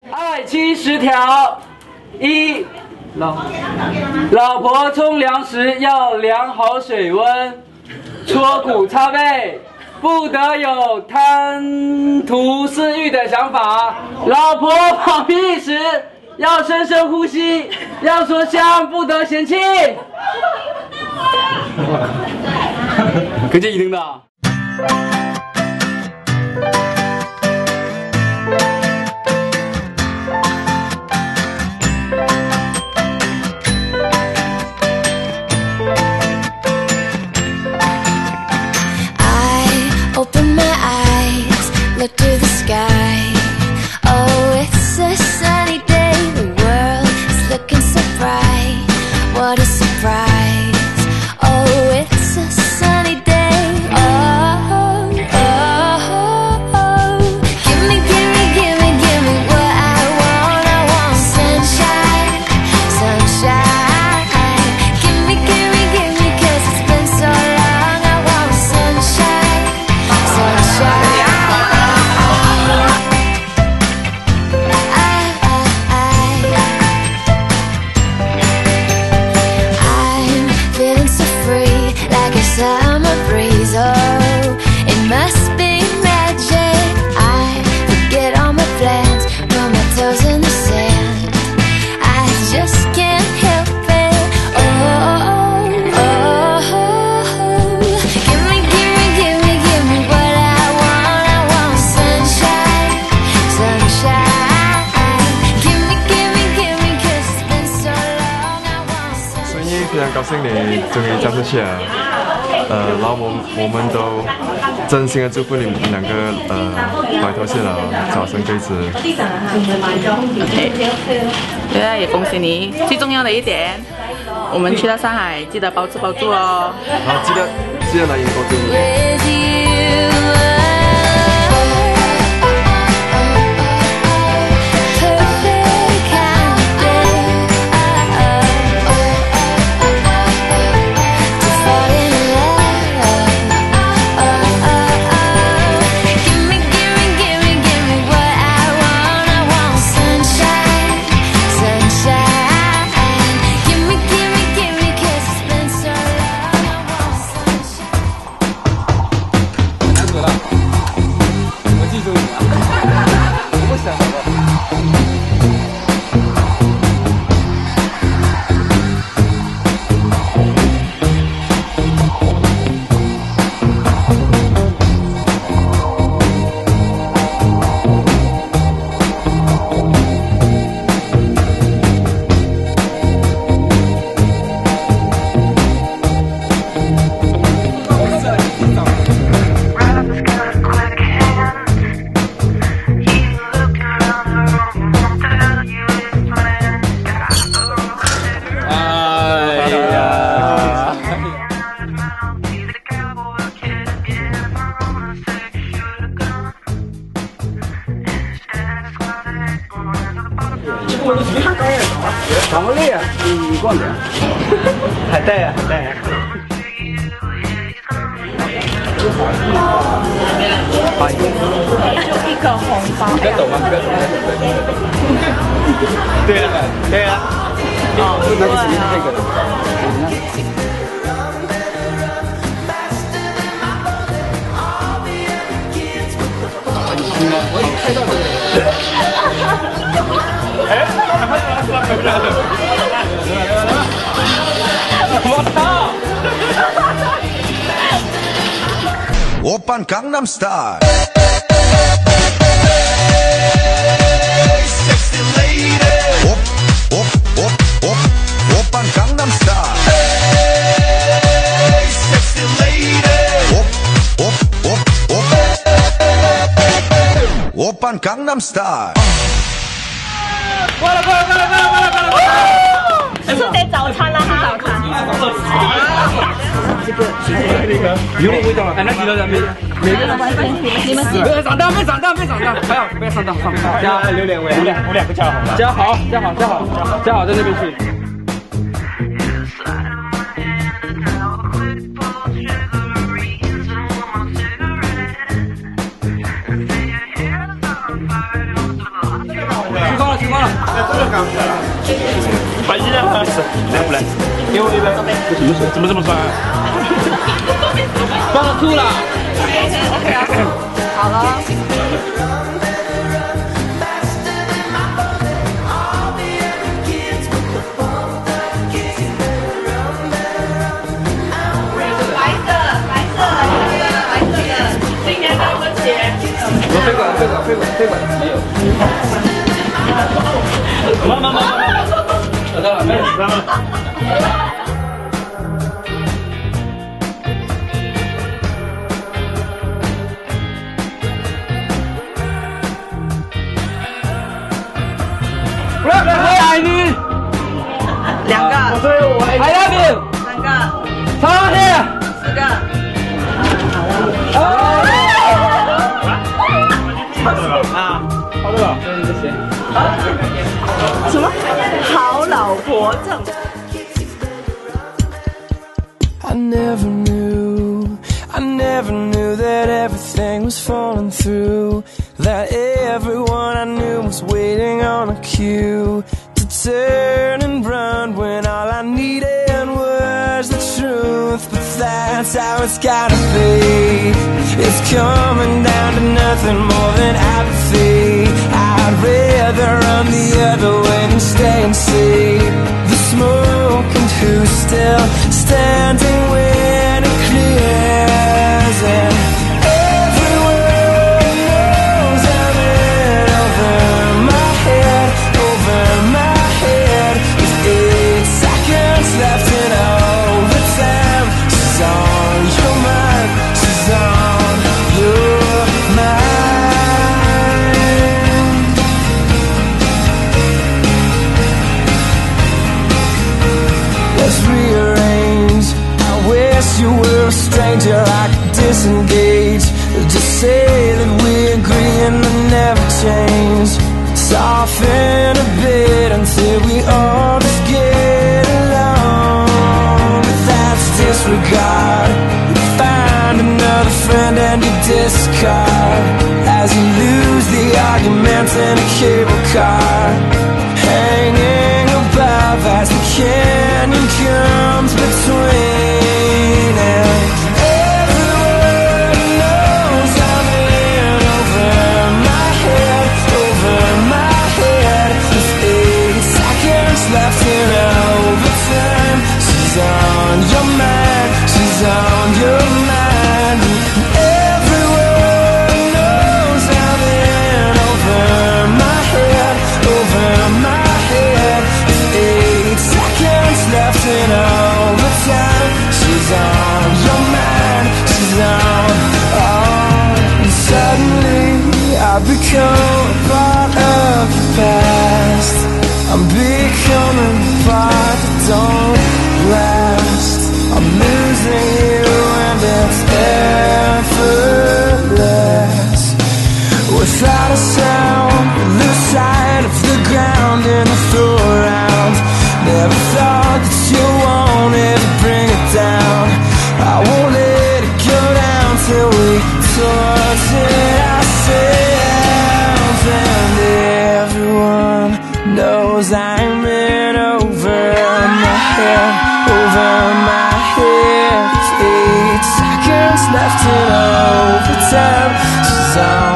爱妻10条：1. 老婆冲凉时要量好水温，搓骨擦背，不得有贪图私欲的想法。老婆放屁时要深深呼吸，要说香，不得嫌弃。可见一定的。 Open my eyes, look to the sky. Oh, it's a sunny day. The world is looking so bright. What a surprise. Oh, it's a sunny day. Oh, oh, oh. Give me, give me, give me, give me what I want. I want sunshine, sunshine. Give me, give me, give me, 'cause it's been so long. I want sunshine, sunshine. I'm feeling so free, like a summer breeze. Oh, it must be magic. I forget all my plans, put my toes in the sand. I just can't help it. Oh, oh, oh. Give me, give me, give me, give me what I want. I want sunshine, sunshine. Give me, give me, give me, 'cause it's been so long. I want sunshine. 所以非常高兴你终于交出去了，然后我们都真心的祝福你们两个白头偕老，早生贵子。 OK， 对啊，也恭喜你。最重要的一点，我们去到上海，记得包吃包住哦。 好，记得来迎包住。 With you, perfect kind of day to fall in love. Give me, give me, give me, give me what I want. I want sunshine, sunshine. Give me, give me, give me, 'cause it's been so long. I want sunshine. 难得了，我记住你了，我不想好了。长个累啊，你逛点，还带呀，还带呀。 就一个红包。 你跟走吗？跟走。对了，对啊。哦，那就行，这个。我一看到这个。哎，我操 오빤 강남스타일 오빤 강남스타일 오빤 강남스타일 过来！ 吃点早餐了哈，早餐。 有味道，哎，那几个人每个人你们几别上当，别上当，还有别上当，加榴莲味，我两个加好吧？加好，在那边去。去反应啊！来不来？给我一杯。怎么这么酸啊？ 放吐了。 好了。 飞管没有。慢，找到了，没有。我爱你。 2个。 所以我爱你。I love you。 3个。 超天。 4个。 好了，这些。 什么？好老婆症。 I never knew that everything was falling through. That everyone I knew was waiting on a cue to turn and run when all I needed was the truth. But that's how it's gotta be. It's coming down to nothing more than apathy. I'd rather run the other way than stay and see the smoke and who's still standing when it clears. And everyone knows I'm in over my head, with 8 seconds left in overtime. She's on your mind, she's on your mind. Let's rearrange. I wish you were a stranger I could disengage. Just say that we agree and then never change. Soften a bit until we all just get along. But that's disregard. You find another friend and you discard as you lose the argument in a cable car, hanging above as the canyon comes between. And everyone knows I'm in over my head, with 8 seconds left in overtime. She's on your mind, she's on your mind. Everyone knows I'm in over my head, with 8 seconds left in overtime. She's on your mind, she's on. And suddenly I become a part of the past. I'm becoming a part that don't last. I'm losing you and it's effortless. Without a sound, lose sight of the ground and I throw around. Never thought that you wanted to bring it down. I won't let it go down till we touch it ourselves. And everyone knows I'm in over my head, with 8 seconds left in overtime. She's on